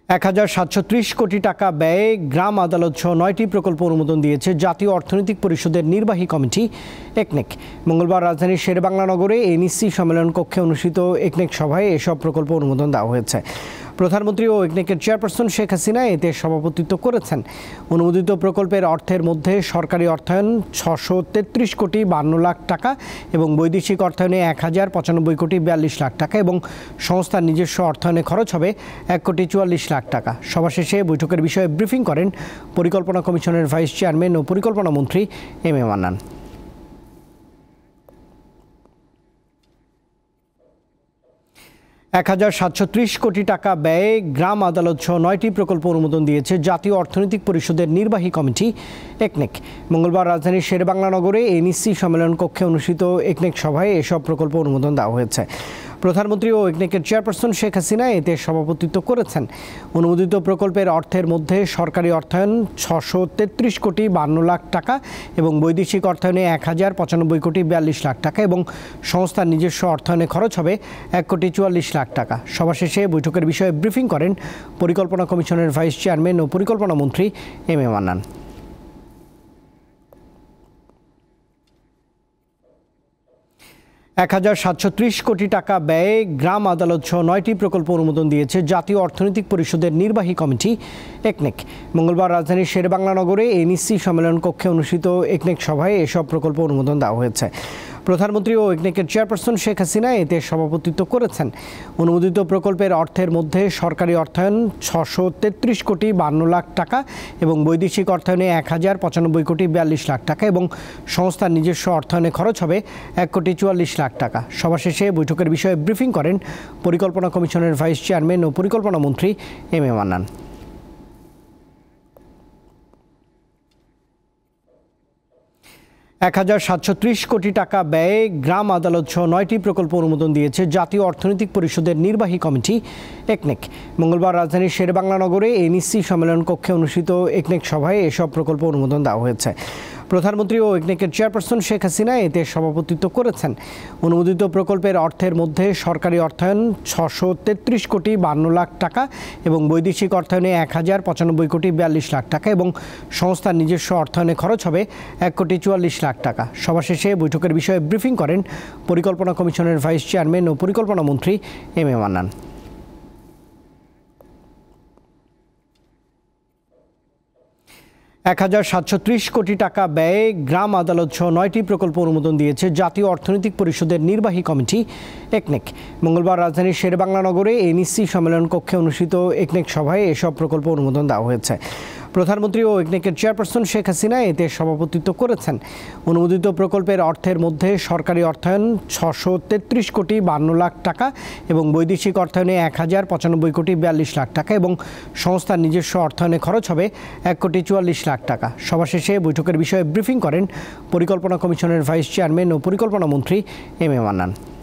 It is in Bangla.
১,৭৩০ কোটি টাকা ব্যয়ে গ্রাম আদালত সহ ৯টি প্রকল্প অনুমোদন দিয়েছে জাতীয় অর্থনৈতিক পরিষদের নির্বাহী কমিটি একনেক। মঙ্গলবার রাজধানীর শেরেবাংলা নগরে এনইসি সম্মেলন কক্ষে অনুষ্ঠিত একনেক সভায় এসব প্রকল্প অনুমোদন দেওয়া হয়েছে। প্রধানমন্ত্রী ও একনেকের চেয়ারপারসন শেখ হাসিনা এতে সভাপতিত্ব করেছেন। অনুমোদিত প্রকল্পের অর্থের মধ্যে সরকারি অর্থায়ন ৬৩৩ কোটি ৫২ লাখ টাকা এবং বৈদেশিক অর্থায়নে ১,০৯৫ কোটি ৪২ লাখ টাকা এবং সংস্থার নিজস্ব অর্থায়নে খরচ হবে ১,৪৪ লাখ টাকা। সভা শেষে বৈঠকের বিষয়ে ব্রিফিং করেন পরিকল্পনা কমিশনের ভাইস চেয়ারম্যান ও পরিকল্পনা মন্ত্রী এম এ মান্নান। ১,৭৩০ কোটি টাকা ব্যয়ে গ্রাম আদালত সহ ৯টি প্রকল্প অনুমোদন দিয়েছে জাতীয় অর্থনৈতিক পরিষদের নির্বাহী কমিটি একনেক। মঙ্গলবার রাজধানীর শেরেবাংলা নগরে এনইসি সম্মেলন কক্ষে অনুষ্ঠিত একনেক সভায় এসব প্রকল্প অনুমোদন দেওয়া হয়েছে। প্রধানমন্ত্রী ও একনেকের চেয়ারপারসন শেখ হাসিনা এতে সভাপতিত্ব করেছেন। অনুমোদিত প্রকল্পের অর্থের মধ্যে সরকারি অর্থায়ন ৬৩৩ কোটি ৫২ লাখ টাকা এবং বৈদেশিক অর্থায়নে ১,০৯৫ কোটি ৪২ লাখ টাকা এবং সংস্থার নিজস্ব অর্থায়নে খরচ হবে ১,৪৪ লাখ টাকা। সভা শেষে বৈঠকের বিষয়ে ব্রিফিং করেন পরিকল্পনা কমিশনের ভাইস চেয়ারম্যান ও পরিকল্পনা মন্ত্রী এম এ মান্নান। ১,৭৩০ কোটি টাকা ব্যয়ে গ্রাম আদালত সহ ৯টি প্রকল্প অনুমোদন দিয়েছে জাতীয় অর্থনৈতিক পরিষদের নির্বাহী কমিটি একনেক। মঙ্গলবার রাজধানীর শেরেবাংলা নগরে এনইসি সম্মেলন কক্ষে অনুষ্ঠিত একনেক সভায় এসব প্রকল্প অনুমোদন দেওয়া হয়েছে। প্রধানমন্ত্রী ও একনেকের চেয়ারপারসন শেখ হাসিনা এতে সভাপতিত্ব করেছেন। অনুমোদিত প্রকল্পের অর্থের মধ্যে সরকারি অর্থায়ন ৬৩৩ কোটি ৫২ লাখ টাকা এবং বৈদেশিক অর্থায়নে ১,০৯৫ কোটি ৪২ লাখ টাকা এবং সংস্থার নিজস্ব অর্থায়নে খরচ হবে ১,৪৪ লাখ টাকা। সভা শেষে বৈঠকের বিষয়ে ব্রিফিং করেন পরিকল্পনা কমিশনের ভাইস চেয়ারম্যান ও পরিকল্পনা মন্ত্রী এম এ মান্নান। ১,৭৩০ কোটি টাকা ব্যয়ে গ্রাম আদালত সহ ৯টি প্রকল্প অনুমোদন দিয়েছে জাতীয় অর্থনৈতিক পরিষদের নির্বাহী কমিটি একনেক। মঙ্গলবার রাজধানীর শেরেবাংলা নগরে এনইসি সম্মেলন কক্ষে অনুষ্ঠিত একনেক সভায় এসব প্রকল্প অনুমোদন দেওয়া হয়েছে। প্রধানমন্ত্রী ও একনেকের চেয়ারপারসন শেখ হাসিনা এতে সভাপতিত্ব করেছেন। অনুমোদিত প্রকল্পের অর্থের মধ্যে সরকারি অর্থায়ন ৬৩৩ কোটি ৫২ লাখ টাকা এবং বৈদেশিক অর্থায়নে ১,০৯৫ কোটি ৪২ লাখ টাকা এবং সংস্থার নিজস্ব অর্থায়নে খরচ হবে ১,৪৪ লাখ টাকা। সভা শেষে বৈঠকের বিষয়ে ব্রিফিং করেন পরিকল্পনা কমিশনের ভাইস চেয়ারম্যান ও পরিকল্পনা মন্ত্রী এম এ মান্নান। ১,৭৩০ কোটি টাকা ব্যয়ে গ্রাম আদালত সহ ৯টি প্রকল্প অনুমোদন দিয়েছে জাতীয় অর্থনৈতিক পরিষদের নির্বাহী কমিটি একনেক। মঙ্গলবার রাজধানীর শেরেবাংলা নগরে এনইসি সম্মেলন কক্ষে অনুষ্ঠিত একনেক সভায় এসব প্রকল্প অনুমোদন দেওয়া হয়েছে। প্রধানমন্ত্রী ও একনেকের চেয়ারপারসন শেখ হাসিনা এতে সভাপতিত্ব করেছেন। অনুমোদিত প্রকল্পের অর্থের মধ্যে সরকারি অর্থায়ন ৬৩৩ কোটি ৫২ লাখ টাকা এবং বৈদেশিক অর্থায়নে ১,০৯৫ কোটি ৪২ লাখ টাকা এবং সংস্থার নিজস্ব অর্থায়নে খরচ হবে ১,৪৪ লাখ টাকা। সভা শেষে বৈঠকের বিষয়ে ব্রিফিং করেন পরিকল্পনা কমিশনের ভাইস চেয়ারম্যান ও পরিকল্পনা মন্ত্রী এম এ মান্নান।